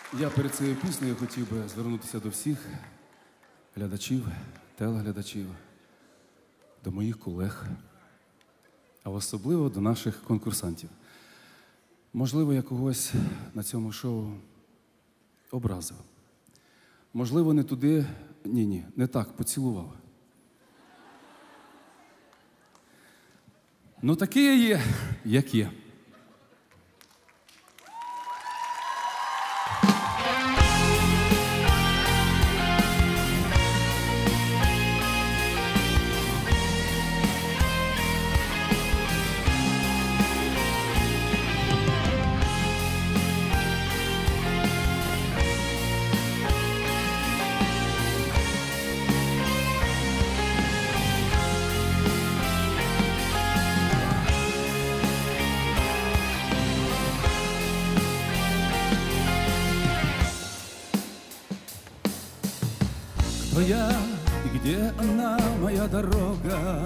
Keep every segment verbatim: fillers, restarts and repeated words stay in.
Я перед цією піснею хотів би звернутися до всіх глядачів, телеглядачів, до моїх колег, а особливо до наших конкурсантів. Можливо, я когось на цьому шоу образив. Можливо, не туди, ні-ні, не так, поцілував. Ну, такі я є, як є. Кто я и где она, моя дорога?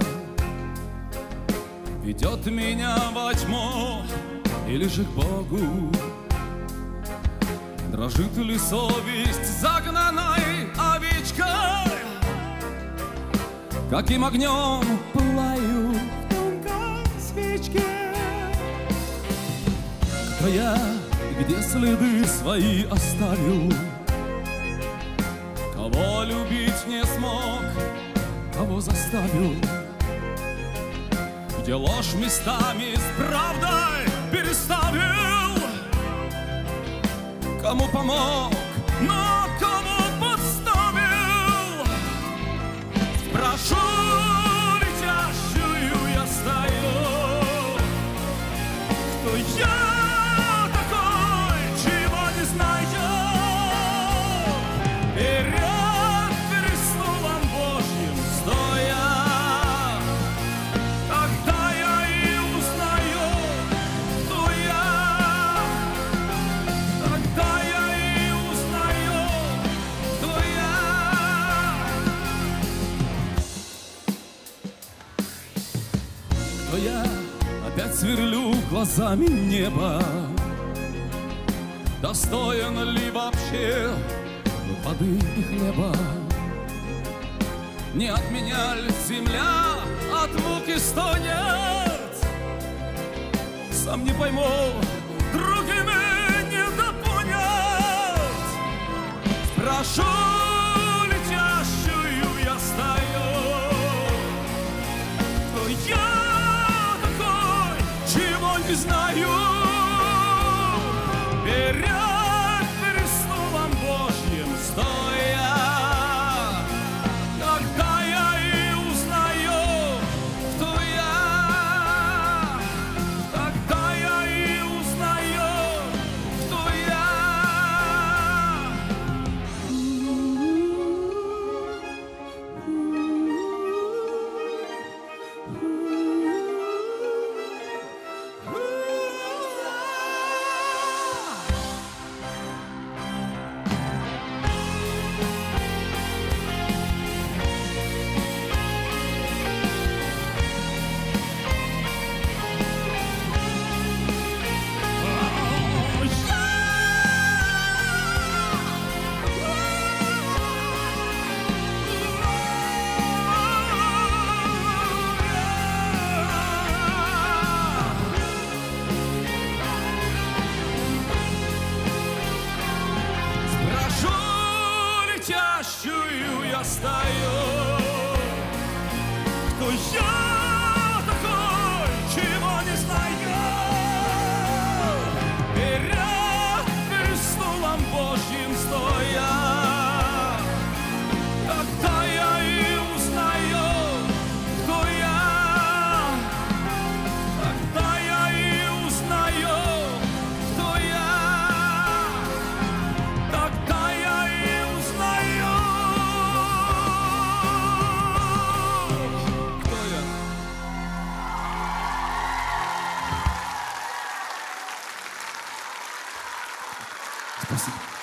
Ведет меня во тьму или же к Богу? Дрожит ли совесть загнанной овечкой? Каким огнем пылаю в тонкой свечке? Кто я и где следы свои оставил? Кого любить не смог, кого заставил, где ложь местами с правдой переставил, кому помог, но кому подставил. Спрошу летящую я стою, кто я такой, чего не знаю. Я опять сверлю глазами небо. Достоин ли вообще воды и хлеба? Не от меня ли земля от муки стонет? Сам не пойму, другими не допонять. Спрошу летящую я стою, кто я не знаю, перед престолом Божьим стоя, когда я и узнаю, кто я, тогда я и узнаю, кто я. Летящую я стою, кто я такой, чего не знаю, перед престолом Божьим стоя, тогда я и узнаю, кто я, тогда я и узнаю, кто я, тогда я и узнаю. Спасибо.